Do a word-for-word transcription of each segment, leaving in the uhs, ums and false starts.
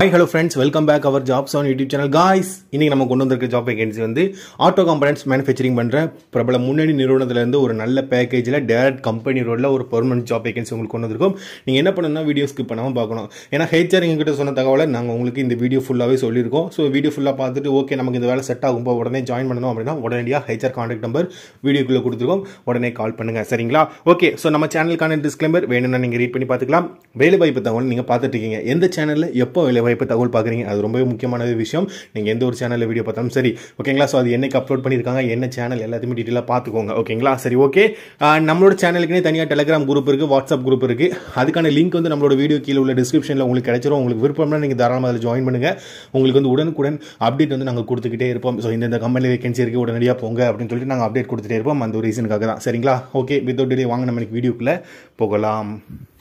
Hi hello friends, welcome back our jobs on YouTube channel. Guys, இன்னைக்கு நம்ம கொண்டு வந்திருக்க ஜாப் வேகன்சி வந்து ஆட்டோ காம்பனன்ட்ஸ் மேனுஃபேக்சரிங் பண்ற பிரபல முன்னணி நிறுவனத்துல இருந்து ஒரு நல்ல பேக்கேஜ்ல டைரக்ட் கம்பெனி ரோட்ல ஒரு பெர்மனன்ட் ஜாப் வேகன்சி உங்களுக்கு கொண்டு வந்திருக்கோம். நீங்க என்ன பண்ணனும்னா வீடியோ ஸ்கிப் பண்ணாம பார்க்கணும். ஏனா ஹெச்ஆர் எங்க கிட்ட சொன்ன தகவலை நாங்க உங்களுக்கு இந்த வீடியோ ஃபுல்லாவே சொல்லிருக்கோம். சோ வீடியோ ஃபுல்லா பார்த்துட்டு ஓகே நமக்கு இந்த வேலை செட் ஆகும் போ உடனே ஜாயின் பண்ணனும் அப்படினா உடனடியா ஹெச்ஆர் கான்டாக்ட் நம்பர் வீடியோக்குள்ள கொடுத்துருக்கோம். உடனே கால் பண்ணுங்க. சரிங்களா? ஓகே, சோ நம்ம சேனலுக்கான டிஸ்க்ளைமர் வேணும்னா நீங்க ரீட் பண்ணி பார்த்துக்கலாம். வேலை வாய்ப்பு தகவல் நீங்க பார்த்துட்டு இருக்கீங்க. எந்த சேனல்ல எப்போ வேலை வாய்ப்பு தகவல் பார்க்குறீங்க அது ரொம்ப முக்கியமான விஷயம். நீங்க எந்த ஒரு சேனல்ல வீடியோ பார்த்தாலும் சரி, ஓகேங்களா? சோ அது என்னைக்கு அப்லோட் பண்ணிருக்காங்க, என்ன சேனல் எல்லாத்தையுமே டீடைலா பார்த்துக்கோங்க. ஓகேங்களா? சரி, ஓகே. நம்மளோட சேனலுக்குனே தனியா டெலிகிராம் குரூப் இருக்கு, வாட்ஸ்அப் குரூப் இருக்கு. அதுக்கான லிங்க் வந்து நம்மளோட வீடியோ கீழே உள்ள டிஸ்கிரிப்ஷன்ல உங்களுக்கு கிடைச்சிரும். உங்களுக்கு விருப்பம்னா நீங்க தாராளமா அதில் ஜாயின் பண்ணுங்க. உங்களுக்கு வந்து உடனுக்குடன் அப்டேட் வந்து நாங்க கொடுத்துக்கிட்டே இருப்போம். ஸோ இந்த கம்பெனி வேகன்சி இருக்கு உடனடியாக போங்க அப்படின்னு சொல்லிட்டு நாங்கள் அப்டேட் கொடுத்துட்டே இருப்போம். அந்த ஒரு ரீசனுக்காக தான். சரிங்களா? ஓகே, வித்வுட் டிலே வாங்க நம்ம வீடியோக்குள்ள போகலாம்.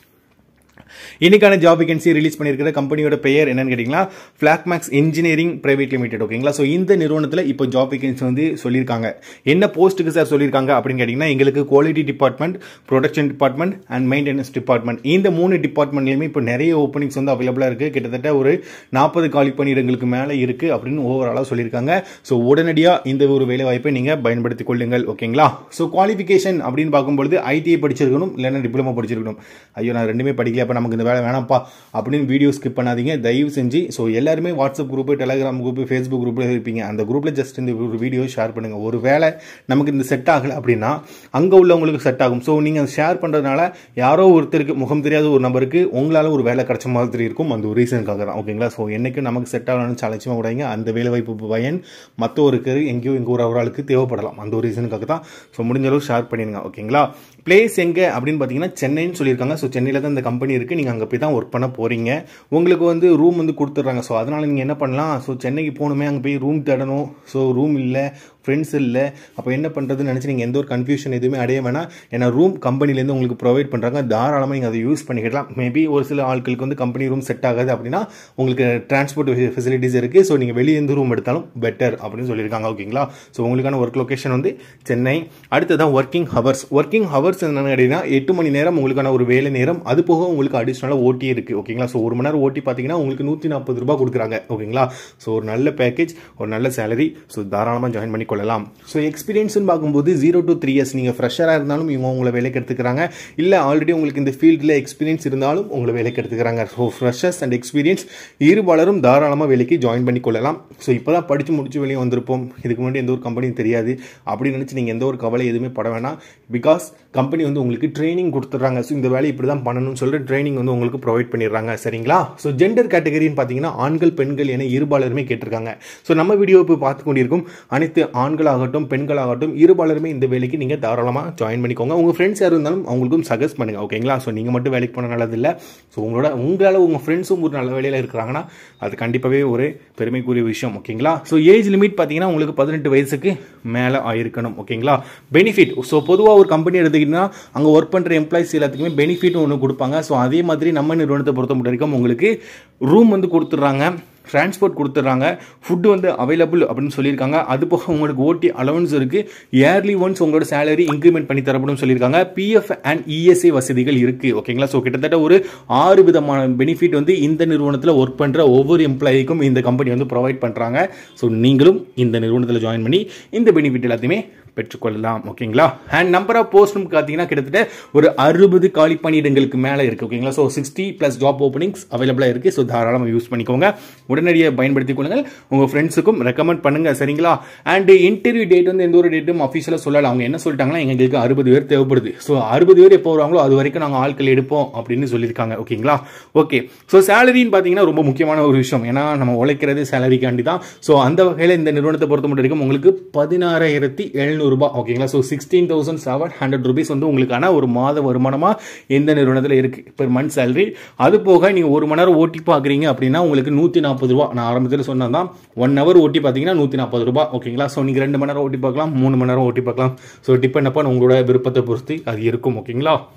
இன்னைக்கான ஜாப் வேகன்சி ரிலீஸ் பண்ணிருக்கிற கம்பெனியோட பெயர் என்னன்னு கேட்டீங்கன்னா பிளாக்மேக்ஸ் இன்ஜினியரிங் பிரைவேட் லிமிடெட். ஓகேங்களா? சோ இந்த நிறுவனத்தில் இப்போ ஜாப் வேகன்சி வந்து சொல்லியிருக்காங்க. என்ன போஸ்ட்டுக்கு சார் சொல்லியிருக்காங்க அப்படின்னு கேட்டீங்கன்னா எங்களுக்கு quality department, production department and maintenance department, இந்த மூணு டிபார்ட்மெண்ட்லயுமே இப்போ நிறைய ஓப்பனிங்ஸ் வந்து அவைலபிளா இருக்கு. கிட்டத்தட்ட ஒரு நாற்பது காலி பணியிடங்களுக்கு மேலே இருக்கு அப்படின்னு ஓவராலா சொல்லியிருக்காங்க. ஸோ உடனடியா இந்த ஒரு வேலை வாய்ப்பை நீங்க பயன்படுத்திக் கொள்ளுங்கள். ஓகேங்களா? ஸோ குவாலிஃபிகேஷன் அப்படின்னு பார்க்கும்போது ஐடிஐ படிச்சிருக்கணும், இல்லைன்னா டிப்ளமோ படிச்சிருக்கணும். ஐயோ நான் ரெண்டுமே படிக்கல, அப்ப நமக்கு இந்த வேலை வேணாம்ப்பா அப்படின்னு வீடியோ ஸ்கிப் பண்ணாதீங்க தயவு செஞ்சு. ஸோ எல்லாருமே WhatsApp group, Telegram group, Facebook குரூப்ல இருப்பீங்க. அந்த குரூப்ல ஜஸ்ட் இந்த ஒரு வீடியோ ஷேர் பண்ணுங்க. ஒரு வேலை நமக்கு இந்த செட் ஆகல அப்படின்னா அங்க உள்ளவங்களுக்கு செட் ஆகும். ஸோ நீங்க ஷேர் பண்றதுனால யாரோ ஒருத்தருக்கு, முகம் தெரியாத ஒரு நபருக்கு உங்களால ஒரு வேலை கிடைச்ச மாதிரி இருக்கும். அந்த ஒரு ரீசனுக்காக தான். ஓகேங்களா? ஸோ என்னைக்கு நமக்கு செட் ஆகணும்னு அலட்சியமா விடாதீங்க. அந்த வேலை வாய்ப்பு பயன் மற்றவருக்கு எங்கேயோ எங்க ஒரு ஆளுக்கு தேவைப்படலாம். அந்த ஒரு ரீசனுக்காக தான். ஸோ முடிஞ்ச அளவு ஷேர் பண்ணிடுங்க. ஓகேங்களா? பிளேஸ் எங்க அப்படின்னு பாத்தீங்கன்னா சென்னைன்னு சொல்லியிருக்காங்க. ஸோ சென்னையில தான் இந்த கம்பெனி இருக்கு. நீங்க அங்க போய் தான் ஒர்க் பண்ண போறீங்க. உங்களுக்கு வந்து ரூம் வந்து கொடுத்துட்றாங்க. ஸோ அதனால நீங்க என்ன பண்ணலாம், ஸோ சென்னைக்கு போகணுமே, அங்கே போய் ரூம் தேடணும். ஸோ ரூம் இல்லை, ஃப்ரெண்ட்ஸ் இல்லை, அப்போ என்ன பண்ணுறதுன்னு நினச்சி நீங்கள் எந்த ஒரு கன்ஃபியூஷன் எதுவுமே அடைய வேணாம். ஏன்னா ரூம் கம்பெனிலேருந்து உங்களுக்கு ப்ரொவைட் பண்ணுறாங்க. தாராளமாக நீங்கள் அதை யூஸ் பண்ணிக்கலாம். மேபி ஒரு சில ஆட்களுக்கு வந்து கம்பெனி ரூம் செட் ஆகாது அப்படின்னா உங்களுக்கு டிரான்ஸ்போர்ட் ஃபெசிலிட்டிஸ் இருக்குது. ஸோ நீங்கள் வெளியே இருந்து ரூம் எடுத்தாலும் பெட்டர் அப்படின்னு சொல்லியிருக்காங்க. ஓகேங்களா? ஸோ உங்களுக்கான ஒர்க் லொகேஷன் வந்து சென்னை. அடுத்ததான் ஒர்க்கிங் ஹவர்ஸ். ஒர்க்கிங் ஹவர்ஸ் என்னன்னு கேட்டீங்கன்னா எட்டு மணி நேரம் உங்களுக்கான ஒரு வேலை நேரம். அது போக உங்களுக்கு அடிஷனலாக ஓட்டி இருக்குது. ஓகேங்களா? ஸோ ஒரு மணி நேரம் ஓட்டி பார்த்தீங்கன்னா உங்களுக்கு நூற்றி நாற்பது ரூபாய் கொடுக்குறாங்க. ஓகேங்களா? ஸோ ஒரு நல்ல பேக்கேஜ், ஒரு நல்ல சேலரி. ஸோ தாராளமாக ஜாயின் பண்ணி கொள்ளலாம். ஸோ எக்ஸ்பீரியன்ஸ் பார்க்கும்போது ஜீரோ டு த்ரீ இயர்ஸ் நீங்கள் ஃப்ரெஷராக இருந்தாலும் இவங்க உங்களை வேலைக்கு எடுத்துக்கிறாங்க. இல்லை ஆல்ரெடி உங்களுக்கு இந்த ஃபீல்டில் எக்ஸ்பீரியன்ஸ் இருந்தாலும் உங்களை வேலைக்கு எடுத்துக்கிறாங்க. ஸோ ஃப்ரெஷர்ஸ் அண்ட் எக்ஸ்பீரியன்ஸ் இருபாலரும் தாராளமாக வேலைக்கு ஜாயின் பண்ணி கொள்ளலாம். ஸோ இப்போ தான் படித்து முடிச்சு வெளியே வந்திருப்போம், இதுக்கு முன்னாடி எந்த ஒரு கம்பெனியும் தெரியாது அப்படின்னு நினச்சி நீங்கள் எந்த ஒரு கவலை எதுவுமே பட வேணாம். பிகாஸ் கம்பெனி வந்து உங்களுக்கு ட்ரைனிங் கொடுத்துட்றாங்க. ஸோ இந்த வேலை இப்படி தான் பண்ணணும்னு சொல்லிட்டு ட்ரைனிங் வந்து உங்களுக்கு ப்ரொவைட் பண்ணிடுறாங்க. சரிங்களா? ஸோ ஜெண்டர் கேட்டகரின்னு பார்த்தீங்கன்னா ஆண்கள் பெண்கள் என இருபாலருமே கேட்டிருக்காங்க. ஸோ நம்ம வீடியோ இப்போ பார்த்து கொண்டிருக்கும் அனைத்து ஆண்களாகட்டும் பெண்களாகட்டும் இருபாலருமே இந்த வேலைக்கு நீங்க தாராளமாக ஜாயின் பண்ணிக்கோங்க. உங்க ஃப்ரெண்ட்ஸ் யாரும் இருந்தாலும் அவங்களுக்கும் சஜஸ்ட் பண்ணுங்க. ஓகேங்களா? ஸோ நீங்க மட்டும் வேலைக்கு போன நல்லது இல்லை. ஸோ உங்களோட உங்களால் உங்க ஃப்ரெண்ட்ஸும் ஒரு நல்ல வேலையில் இருக்கிறாங்கன்னா அது கண்டிப்பாகவே ஒரு பெருமைக்குரிய விஷயம். ஓகேங்களா? ஸோ ஏஜ் லிமிட் பார்த்தீங்கன்னா உங்களுக்கு பதினெட்டு வயசுக்கு மேலே ஆயிருக்கணும். ஓகேங்களா? பெனிஃபிட். ஸோ பொதுவாக ஒரு கம்பெனி எடுத்துக்கிட்டீங்கன்னா அங்கே ஒர்க் பண்ணுற எம்ப்ளாயிஸ் எல்லாத்துக்குமே பெனிஃபிட் ஒன்று கொடுப்பாங்க. ஸோ அதே மாதிரி நம்ம நிறுவனத்தை பொறுத்த வரைக்கும் உங்களுக்கு ரூம் வந்து கொடுத்துட்றாங்க, டிரான்ஸ்போர்ட் கொடுத்துட்றாங்க, ஃபுட்டு வந்து அவைலபிள் அப்படின்னு சொல்லியிருக்காங்க. அது போக உங்களுக்கு ஓடி அலவன்ஸ் இருக்கு. இயர்லி ஒன்ஸ் உங்களோட சேலரி இன்க்ரிமெண்ட் பண்ணி தரப்படும் சொல்லியிருக்காங்க. பிஎஃப் அண்ட் இஎஸ்ஐ வசதிகள் இருக்கு. ஓகேங்களா? ஸோ கிட்டத்தட்ட ஒரு ஆறு விதமான பெனிஃபிட் வந்து இந்த நிறுவனத்தில் ஒர்க் பண்ற ஒவ்வொரு எம்ப்ளாயிக்கும் இந்த கம்பெனி வந்து ப்ரொவைட் பண்றாங்க. ஸோ நீங்களும் இந்த நிறுவனத்தில் ஜாயின் பண்ணி இந்த பெனிஃபிட் எல்லாத்தையுமே பெற்றுக்கொள்ளலாம். ஓகேங்களா? அண்ட் நம்பர் ஆஃப் போஸ்ட் பார்த்தீங்கன்னா கிட்டத்தட்ட ஒரு அறுபது காலி பணியிடங்களுக்கு மேலே இருக்கு. ஓகேங்களா? So sixty plus job openings அவைலபிளாக இருக்கு. ஸோ தாராளமாக யூஸ் பண்ணிக்கோங்க. உடனடியாக பயன்படுத்திக் கொள்ளுங்கள். உங்க ஃப்ரெண்ட்ஸுக்கும் ரெக்கமெண்ட் பண்ணுங்க. சரிங்களா? அண்ட் இன்டர்வியூ டேட் வந்து எந்த ஒரு டேட்டும் அஃபிஷியலாக சொல்லல. அவங்க என்ன சொல்லிட்டாங்கன்னா எங்களுக்கு அறுபது பேர் தேவைப்படுது. ஸோ அறுபது பேர் எப்போ வருவாங்களோ அது வரைக்கும் நாங்கள் ஆட்கள் எடுப்போம் அப்படின்னு சொல்லியிருக்காங்க. ஓகேங்களா? ஓகே. ஸோ சேலரின்னு பார்த்தீங்கன்னா ரொம்ப முக்கியமான ஒரு விஷயம். ஏன்னா நம்ம உழைக்கிறது சேலரிக்காண்டி தான். ஸோ அந்த வகையில் இந்த நிறுவனத்தை பொறுத்த மட்டும் உங்களுக்கு பதினாறாயிரத்தி எழுநூறு ரூபாய். ஓகேங்களா? So sixteen thousand seven hundred rupees வந்து உங்களுக்கான ஒரு மாத வருமானமா இந்த நிறுவனத்தில் இருக்கு பெர் மந்த் சேலரி. அது போக நீங்க ஒரு மணி நேரம் ஓட்டி பாக்குறீங்க அப்படின்னா உங்களுக்கு நூத்தி நாற்பது ரூபாய். நான் ஆரம்பத்தில் சொன்னதான் ஒன் ஹவர் ஓட்டி பார்த்தீங்கன்னா நூத்தி நாற்பது ரூபாய். ஓகேங்களா? ஸோ நீங்க ரெண்டு மணி நேரம் ஓட்டி பார்க்கலாம், மூணு மணி நேரம் ஓட்டி பார்க்கலாம். ஸோ டிபெண்ட் அப்பான் உங்களோட விருப்பத்தை பொறுத்து அது இருக்கும். ஓகேங்களா?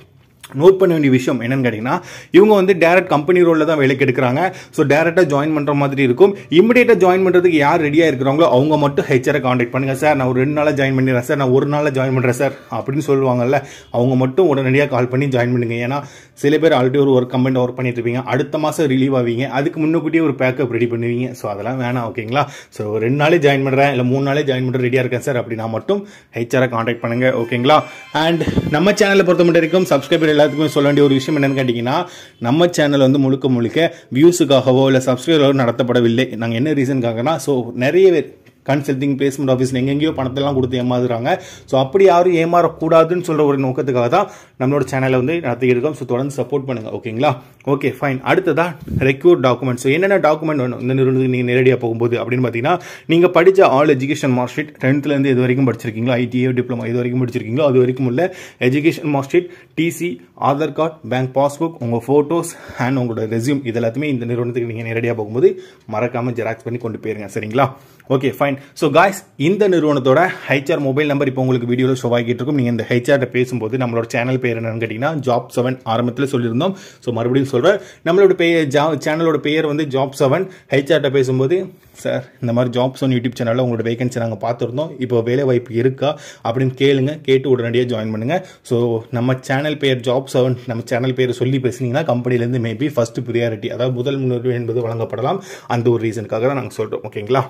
நோட் பண்ண வேண்டிய விஷயம் என்னன்னு கேட்டிங்கன்னா, இவங்க வந்து டேரக்ட் கம்பெனி ரோலில் தான் வேலைக்கு எடுக்கிறாங்க. ஸோ டேரெக்டாக ஜாயின் பண்ணுற மாதிரி இருக்கும். இமிடியேட்டாக ஜாயின் பண்ணுறதுக்கு யார் ரெடியாக இருக்கிறாங்களோ அவங்க மட்டும் ஹெச்ஆரை காண்டாக்ட் பண்ணுங்கள். சார் நான் ஒரு ரெண்டு நாளாக ஜாயின் பண்ணிடுறேன் சார், நான் ஒரு நாளில் ஜாயின் பண்ணுறேன் சார் அப்படின்னு சொல்லுவாங்கல்ல, அவங்க மட்டும் உடனடியாக கால் பண்ணி ஜாயின் பண்ணுங்க. ஏன்னா சில பேர் ஆல்ரெடி ஒரு ஒர்க் கம்பெனி ஒர்க் பண்ணிட்டு இருப்பீங்க, அடுத்த மாதம் ரிலீவ் ஆவீங்க, அதுக்கு முன்னக்கூட்டியே ஒரு பேக்கப் ரெடி பண்ணுவீங்க. ஸோ அதெல்லாம் வேணாம், ஓகேங்களா? ஸோ ரெண்டு நாளே ஜாயின் பண்ணுறேன் இல்லை மூணு நாளே ஜாயின் பண்ணுற ரெடியாக இருக்கேன் சார் அப்படின்னா மட்டும் ஹெச்ஆரை காண்டாக்ட் பண்ணுங்க, ஓகேங்களா? அண்ட் நம்ம சேனலை பொறுத்த மட்டும் வரைக்கும் சப்ஸ்கிரைபர் எல்லாத்துக்கும் சொல்ல வேண்டிய ஒரு விஷயம் என்னன்னு கேட்டீங்கன்னா, நம்ம சேனல் வந்து முழுக்க முழுக்க வியூஸுக்காகவோ இல்லை சப்ஸ்கிரைபரோ நடத்தப்படவில்லை. நாங்கள் என்ன ரீசனுக்காகனா, ஸோ நிறைய பேர் கன்சல்டிங் பிளேஸ்மெண்ட் ஆஃபீஸ் எங்கெங்கேயோ பணத்தெல்லாம் கொடுத்து ஏமாறுறாங்க. ஸோ அப்படி யாரும் ஏமாறக்கூடாதுன்னு சொல்கிற ஒரு நோக்கத்துக்காக தான் நம்மளோட சேனலை வந்து நடத்திக்கிட்டு இருக்கோம். ஸோ தொடர்ந்து சப்போர்ட் பண்ணுங்கள், ஓகேங்களா? Okay fine. அடுத்ததான் ரெக்யூர் டாக்குமெண்ட். ஸோ என்னென்ன டாக்குமெண்ட் வேணும் இந்த நிறுவனத்துக்கு நீங்கள் நேரடியாக போகும்போது அப்படின்னு பார்த்தீங்கன்னா, நீங்கள் படித்த ஆல் எஜுகேஷன் மார்க் ஷீட் டென்த்லேருந்து இது வரைக்கும் படிச்சிருக்கீங்களோ, ஐடிஐ டிப்ளமா இது வரைக்கும் படிச்சிருக்கீங்களோ அது வரைக்கும் உள்ள education mark sheet, TC, Aadhaar card, bank passbook, உங்கள் ஃபோட்டோஸ் அண்ட் உங்களோட ரெஸ்யூம் இது எல்லாத்தையுமே இந்த நிறுவனத்துக்கு நீங்கள் நேரடியாக போகும்போது மறக்காமல் ஜெராக்ஸ் பண்ணி கொண்டு போயிருங்க, சரிங்களா? Okay fine. ஸோ காய்ஸ், இந்த நிறுவனத்தோட ஹெச்ஆர் மொபைல் நம்பர் இப்போ உங்களுக்கு வீடியோவில் ஷோ ஆகிட்டு இருக்கும். நீங்கள் இந்த ஹெச்ஆர்ட்ட பேசும்போது நம்மளோட சேனல் பேர் என்னன்னு கேட்டிங்கன்னா ஜாப் செவன் ஆரம்பத்தில் சொல்லியிருந்தோம். ஸோ மறுபடியும் சொல்கிறேன், நம்மளோட பெயர் ஜா சேனலோட பெயர் வந்து ஜாப் செவன். ஹெச்ஆர்ட்ட பேசும்போது, சார் இந்த மாதிரி ஜாப் செவன் யூடியூப் சேனலில் உங்களோட வேகன்சி நாங்கள் பார்த்துருந்தோம், இப்போ வேலை வாய்ப்பு இருக்கா அப்படின்னு கேளுங்க, கேட்டு உடனடியாக ஜாயின் பண்ணுங்கள். ஸோ நம்ம சேனல் பேர் ஜாப் செவன், நம்ம சேனல் பேர் சொல்லி பேசுனீங்கன்னா கம்பெனிலேருந்து மேபி ஃபர்ஸ்ட் ப்ரியாரிட்டி, அதாவது முதல் முன்னுரிமை என்பது வழங்கப்படலாம். அந்த ஒரு ரீசனுக்காக தான் நாங்கள் சொல்கிறோம், ஓகேங்களா?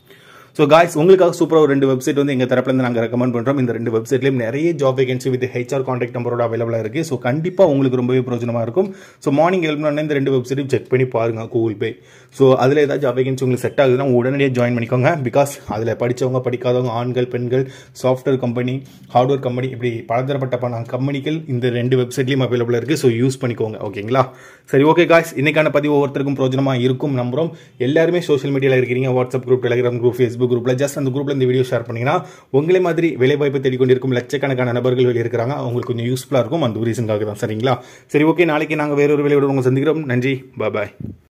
ஸோ காய்ஸ், உங்களுக்காக சூப்பராக ஒரு ரெண்டு வெப்சைட் வந்து எங்கள் தரப்புலேருந்து நாங்கள் ரெக்கமெண்ட் பண்ணுறோம். இந்த ரெண்டு வெப்சைட்லேயும் நிறைய job vacancy with HR contact நம்பரோட அவைலபிளாக இருக்குது. ஸோ கண்டிப்பாக உங்களுக்கு ரொம்பவே பிரோஜனமாக இருக்கும். ஸோ மார்னிங் எழுப்பினோடனே இந்த ரெண்டு வெப்சைட்டும் செக் பண்ணி பாருங்கள் கூகுள் பே. ஸோ அதில் ஏதாவது ஜாப் வேகன்சி உங்களுக்கு செட் ஆகுதுன்னா உடனடியாக ஜாயின் பண்ணிக்கோங்க. பிகாஸ் அதில் படித்தவங்க படிக்காதவங்க, ஆண்கள் பெண்கள், சாஃப்ட்வேர் கம்பெனி, ஹார்ட்வேர் கம்பெனி, இப்படி பலதரப்பட்ட கம்பெனிகள் இந்த ரெண்டு வெப்சைட்லேயும் அவைலபிளாக இருக்குது. ஸோ யூஸ் பண்ணிக்கோங்க, ஓகேங்களா? சரி, ஓகே காய்ஸ், இன்னைக்கான பதிவு ஒவ்வொருத்தருக்கும் பிரோஜனமாக இருக்கும் நம்புறோம். எல்லாருமே சோஷியல் மீடியாவில் இருக்கிறீங்க, WhatsApp group, Telegram group, Facebook குரூப்ல, ஜஸ்ட் அந்த குரூப்ல இந்த வீடியோ ஷேர் பண்ணீங்கன்னா உங்களே மாதிரி வேலை வாய்ப்பு தேடிக்கொண்டிருக்கும் லட்சக்கணக்கான நபர்கள் வெளியே இருக்கிறாங்க, அவங்களுக்கு கொஞ்சம் யூஸ்ஃபுல்லாக இருக்கும். அந்த ரீசனுக்காக தான், சரிங்களா? சரி, ஓகே, நாளைக்கு நாங்கள் வேறொரு வேலையோட உங்களை சந்திக்கிறோம். நன்றி, பாய் பாய்.